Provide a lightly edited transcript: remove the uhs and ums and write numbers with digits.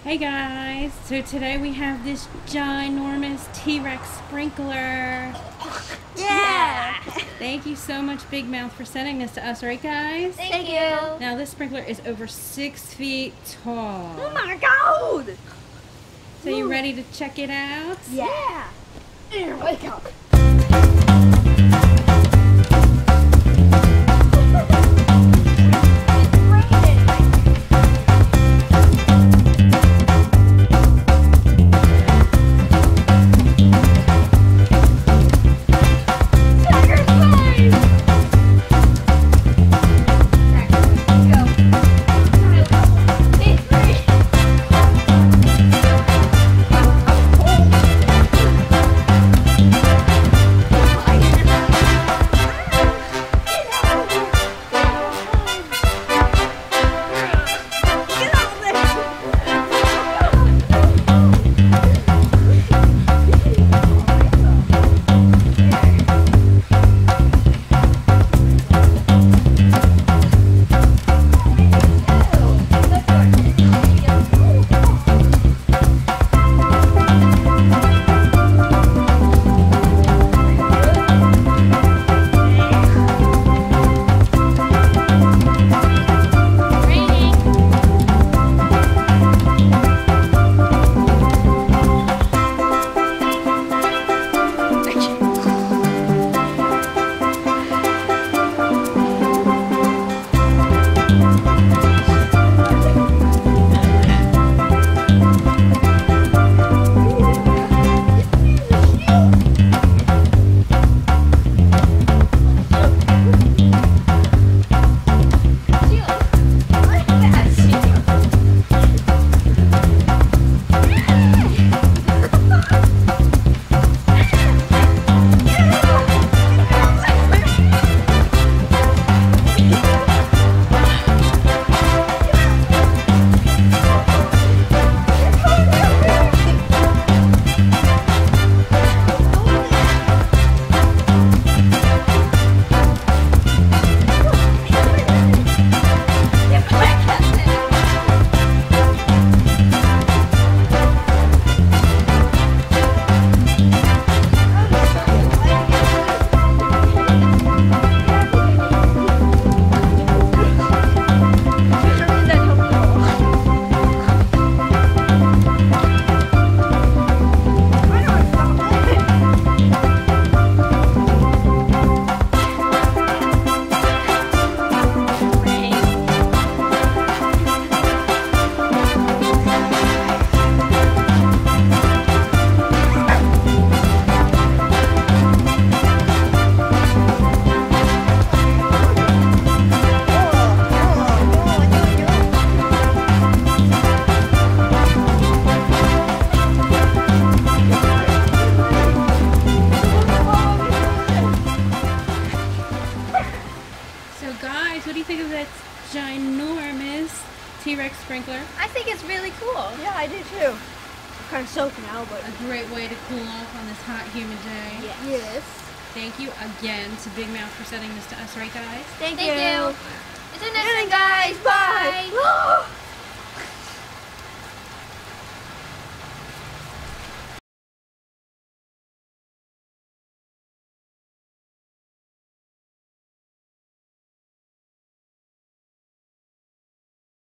Hey guys, so today we have this ginormous T-Rex sprinkler. Yeah! Thank you so much, Big Mouth, for sending this to us, right guys? Thank you! Now this sprinkler is over 6 feet tall. Oh my god! So you ready to check it out? Yeah! Here, wake up! What do you think of that ginormous T-Rex sprinkler? I think it's really cool. Yeah, I do too. I'm kind of soaked now, but... A great way to cool off on this hot, humid day. Yes. Thank you again to Big Mouth for sending this to us, right guys? Thank you. Until next time, guys. Bye.